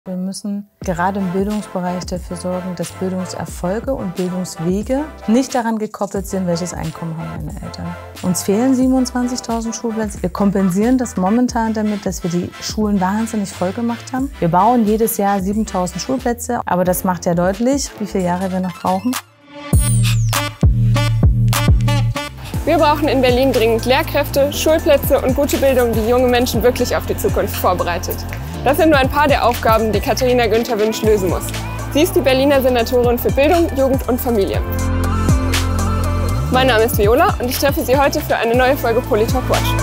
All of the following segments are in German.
Wir müssen gerade im Bildungsbereich dafür sorgen, dass Bildungserfolge und Bildungswege nicht daran gekoppelt sind, welches Einkommen haben meine Eltern. Uns fehlen 27.000 Schulplätze. Wir kompensieren das momentan damit, dass wir die Schulen wahnsinnig voll gemacht haben. Wir bauen jedes Jahr 7.000 Schulplätze, aber das macht ja deutlich, wie viele Jahre wir noch brauchen. Wir brauchen in Berlin dringend Lehrkräfte, Schulplätze und gute Bildung, die junge Menschen wirklich auf die Zukunft vorbereitet. Das sind nur ein paar der Aufgaben, die Katharina Günther-Wünsch lösen muss. Sie ist die Berliner Senatorin für Bildung, Jugend und Familie. Mein Name ist Viola und ich treffe Sie heute für eine neue Folge Politalk Watch.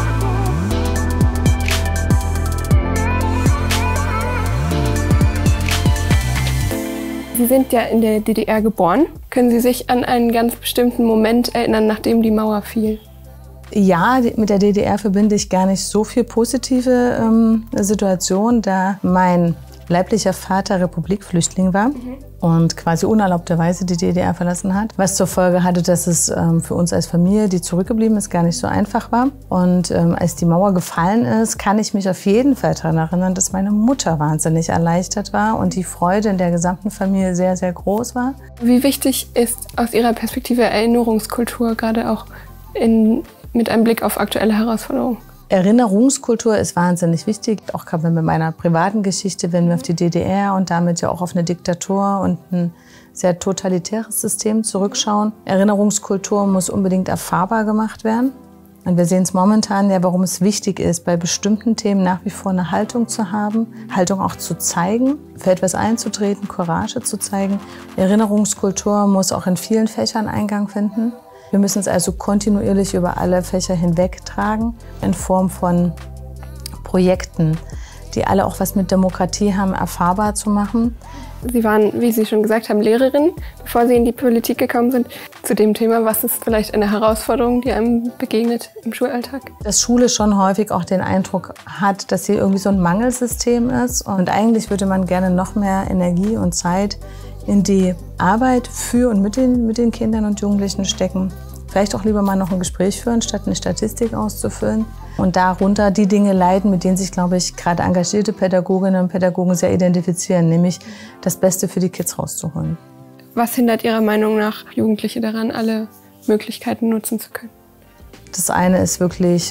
Sie sind ja in der DDR geboren. Können Sie sich an einen ganz bestimmten Moment erinnern, nachdem die Mauer fiel? Ja, mit der DDR verbinde ich gar nicht so viel positive Situationen, da mein leiblicher Vater Republikflüchtling war und quasi unerlaubterweise die DDR verlassen hat. Was zur Folge hatte, dass es für uns als Familie, die zurückgeblieben ist, gar nicht so einfach war. Und als die Mauer gefallen ist, kann ich mich auf jeden Fall daran erinnern, dass meine Mutter wahnsinnig erleichtert war und die Freude in der gesamten Familie sehr, sehr groß war. Wie wichtig ist aus Ihrer Perspektive Erinnerungskultur, gerade auch mit einem Blick auf aktuelle Herausforderungen? Erinnerungskultur ist wahnsinnig wichtig, auch gerade mit meiner privaten Geschichte, wenn wir auf die DDR und damit ja auch auf eine Diktatur und ein sehr totalitäres System zurückschauen. Erinnerungskultur muss unbedingt erfahrbar gemacht werden. Und wir sehen es momentan ja, warum es wichtig ist, bei bestimmten Themen nach wie vor eine Haltung zu haben, Haltung auch zu zeigen, für etwas einzutreten, Courage zu zeigen. Erinnerungskultur muss auch in vielen Fächern Eingang finden. Wir müssen es also kontinuierlich über alle Fächer hinweg tragen, in Form von Projekten, die alle auch was mit Demokratie haben, erfahrbar zu machen. Sie waren, wie Sie schon gesagt haben, Lehrerin, bevor Sie in die Politik gekommen sind. Zu dem Thema, was ist vielleicht eine Herausforderung, die einem begegnet im Schulalltag? Dass Schule schon häufig auch den Eindruck hat, dass sie irgendwie so ein Mangelsystem ist. Und eigentlich würde man gerne noch mehr Energie und Zeit in die Arbeit für und mit den Kindern und Jugendlichen stecken. Vielleicht auch lieber mal noch ein Gespräch führen, statt eine Statistik auszufüllen. Und darunter die Dinge leiten, mit denen sich, glaube ich, gerade engagierte Pädagoginnen und Pädagogen sehr identifizieren, nämlich das Beste für die Kids rauszuholen. Was hindert Ihrer Meinung nach Jugendliche daran, alle Möglichkeiten nutzen zu können? Das eine ist wirklich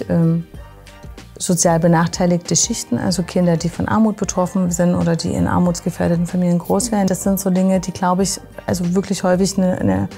sozial benachteiligte Schichten, also Kinder, die von Armut betroffen sind oder die in armutsgefährdeten Familien groß werden. Das sind so Dinge, die, glaube ich, also wirklich häufig eine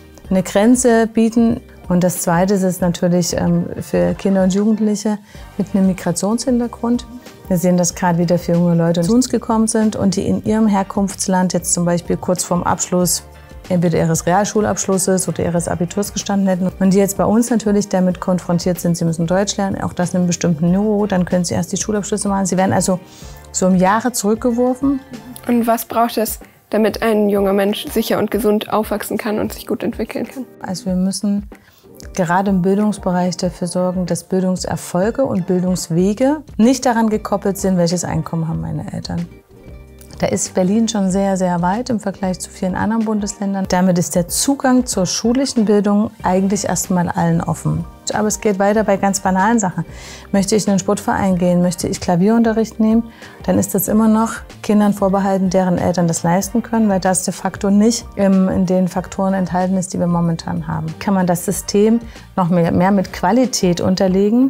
Grenze bieten. Und das Zweite ist natürlich für Kinder und Jugendliche mit einem Migrationshintergrund. Wir sehen das gerade wieder für junge Leute, die zu uns gekommen sind und die in ihrem Herkunftsland jetzt zum Beispiel kurz vorm Abschluss entweder ihres Realschulabschlusses oder ihres Abiturs gestanden hätten und die jetzt bei uns natürlich damit konfrontiert sind, sie müssen Deutsch lernen, auch das in einem bestimmten Niveau, dann können sie erst die Schulabschlüsse machen. Sie werden also so um Jahre zurückgeworfen. Und was braucht es, damit ein junger Mensch sicher und gesund aufwachsen kann und sich gut entwickeln kann? Also wir müssen gerade im Bildungsbereich dafür sorgen, dass Bildungserfolge und Bildungswege nicht daran gekoppelt sind, welches Einkommen haben meine Eltern. Da ist Berlin schon sehr, sehr weit im Vergleich zu vielen anderen Bundesländern. Damit ist der Zugang zur schulischen Bildung eigentlich erstmal allen offen. Aber es geht weiter bei ganz banalen Sachen. Möchte ich in einen Sportverein gehen, möchte ich Klavierunterricht nehmen, dann ist das immer noch Kindern vorbehalten, deren Eltern das leisten können, weil das de facto nicht in den Faktoren enthalten ist, die wir momentan haben. Kann man das System noch mehr mit Qualität unterlegen,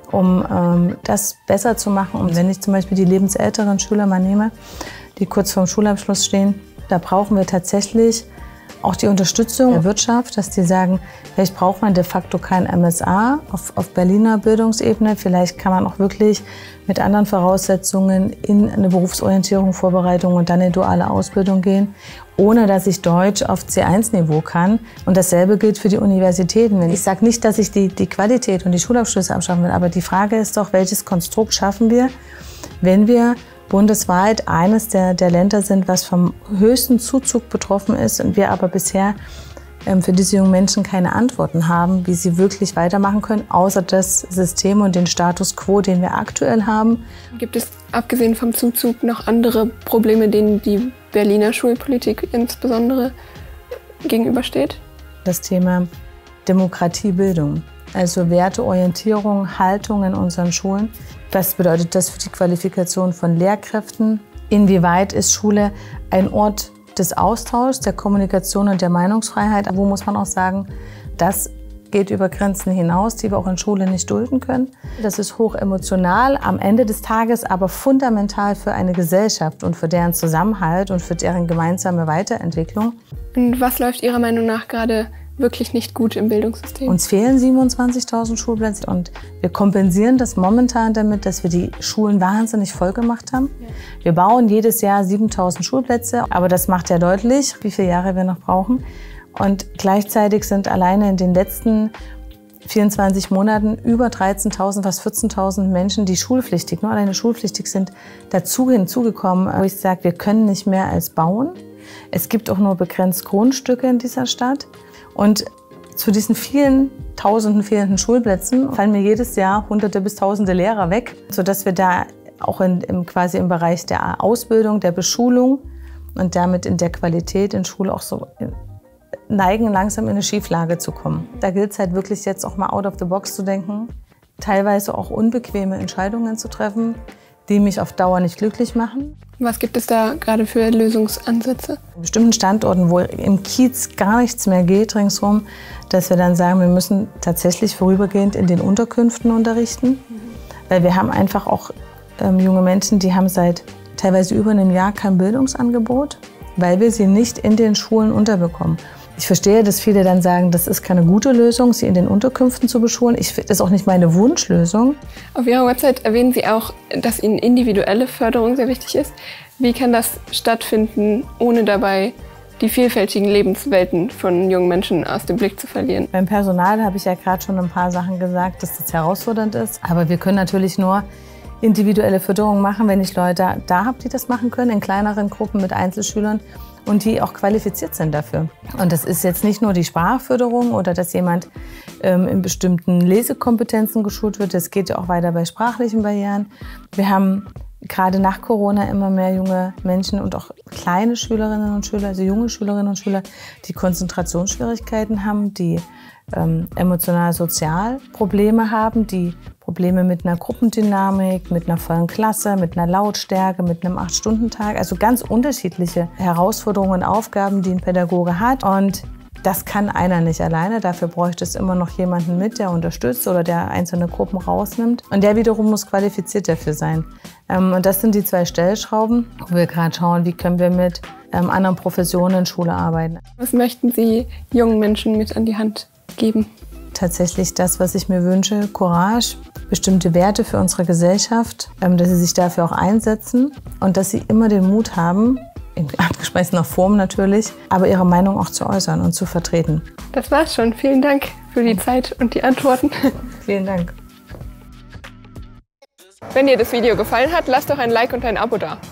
um das besser zu machen? Und wenn ich zum Beispiel die lebensälteren Schüler mal nehme, die kurz vorm Schulabschluss stehen, da brauchen wir tatsächlich auch die Unterstützung der Wirtschaft, dass die sagen, vielleicht braucht man de facto kein MSA auf Berliner Bildungsebene, vielleicht kann man auch wirklich mit anderen Voraussetzungen in eine Berufsorientierung, Vorbereitung und dann in duale Ausbildung gehen, ohne dass ich Deutsch auf C1-Niveau kann. Und dasselbe gilt für die Universitäten. Ich sage nicht, dass ich die Qualität und die Schulabschlüsse abschaffen will, aber die Frage ist doch, welches Konstrukt schaffen wir, wenn wir bundesweit eines der Länder sind, was vom höchsten Zuzug betroffen ist und wir aber bisher für diese jungen Menschen keine Antworten haben, wie sie wirklich weitermachen können, außer das System und den Status quo, den wir aktuell haben. Gibt es, abgesehen vom Zuzug, noch andere Probleme, denen die Berliner Schulpolitik insbesondere gegenübersteht? Das Thema Demokratiebildung. Also Werteorientierung, Haltung in unseren Schulen. Was bedeutet das für die Qualifikation von Lehrkräften, Inwieweit ist Schule ein Ort des Austauschs, der Kommunikation und der Meinungsfreiheit? Wo muss man auch sagen, das geht über Grenzen hinaus, die wir auch in Schule nicht dulden können. Das ist hoch emotional, am Ende des Tages aber fundamental für eine Gesellschaft und für deren Zusammenhalt und für deren gemeinsame Weiterentwicklung. Und was läuft Ihrer Meinung nach gerade wirklich nicht gut im Bildungssystem? Uns fehlen 27.000 Schulplätze und wir kompensieren das momentan damit, dass wir die Schulen wahnsinnig voll gemacht haben. Ja. Wir bauen jedes Jahr 7.000 Schulplätze, aber das macht ja deutlich, wie viele Jahre wir noch brauchen. Und gleichzeitig sind alleine in den letzten 24 Monaten über 13.000, fast 14.000 Menschen, die schulpflichtig, nur alleine schulpflichtig sind, hinzugekommen, wo ich sage, wir können nicht mehr als bauen. Es gibt auch nur begrenzt Grundstücke in dieser Stadt. Und zu diesen vielen Tausenden fehlenden Schulplätzen fallen mir jedes Jahr Hunderte bis Tausende Lehrer weg, sodass wir da auch quasi im Bereich der Ausbildung, der Beschulung und damit in der Qualität in Schule auch so neigen, langsam in eine Schieflage zu kommen. Da gilt es halt wirklich jetzt auch mal out of the box zu denken, teilweise auch unbequeme Entscheidungen zu treffen, die mich auf Dauer nicht glücklich machen. Was gibt es da gerade für Lösungsansätze? An bestimmten Standorten, wo im Kiez gar nichts mehr geht ringsherum, dass wir dann sagen, wir müssen tatsächlich vorübergehend in den Unterkünften unterrichten. Weil wir haben einfach auch junge Menschen, die haben seit teilweise über einem Jahr kein Bildungsangebot, weil wir sie nicht in den Schulen unterbekommen. Ich verstehe, dass viele dann sagen, das ist keine gute Lösung, sie in den Unterkünften zu beschulen. Das ist auch nicht meine Wunschlösung. Auf Ihrer Website erwähnen Sie auch, dass Ihnen individuelle Förderung sehr wichtig ist. Wie kann das stattfinden, ohne dabei die vielfältigen Lebenswelten von jungen Menschen aus dem Blick zu verlieren? Beim Personal habe ich ja gerade schon ein paar Sachen gesagt, dass das herausfordernd ist. Aber wir können natürlich nur individuelle Förderung machen, wenn ich Leute da habe, die das machen können, in kleineren Gruppen mit Einzelschülern und die auch qualifiziert sind dafür. Und das ist jetzt nicht nur die Sprachförderung oder dass jemand in bestimmten Lesekompetenzen geschult wird, das geht ja auch weiter bei sprachlichen Barrieren. Wir haben gerade nach Corona immer mehr junge Menschen und auch kleine Schülerinnen und Schüler, also junge Schülerinnen und Schüler, die Konzentrationsschwierigkeiten haben, die emotional-sozial Probleme haben, die Probleme mit einer Gruppendynamik, mit einer vollen Klasse, mit einer Lautstärke, mit einem 8-Stunden-Tag. Also ganz unterschiedliche Herausforderungen und Aufgaben, die ein Pädagoge hat. Und das kann einer nicht alleine. Dafür bräuchte es immer noch jemanden mit, der unterstützt oder der einzelne Gruppen rausnimmt. Und der wiederum muss qualifiziert dafür sein. Und das sind die 2 Stellschrauben, wo wir gerade schauen, wie können wir mit anderen Professionen in Schule arbeiten. Was möchten Sie jungen Menschen mit an die Hand geben? Tatsächlich das, was ich mir wünsche, Courage, bestimmte Werte für unsere Gesellschaft, dass sie sich dafür auch einsetzen und dass sie immer den Mut haben, in abgesprochener Form natürlich, aber ihre Meinung auch zu äußern und zu vertreten. Das war's schon. Vielen Dank für die Zeit und die Antworten. Vielen Dank. Wenn dir das Video gefallen hat, lass doch ein Like und ein Abo da.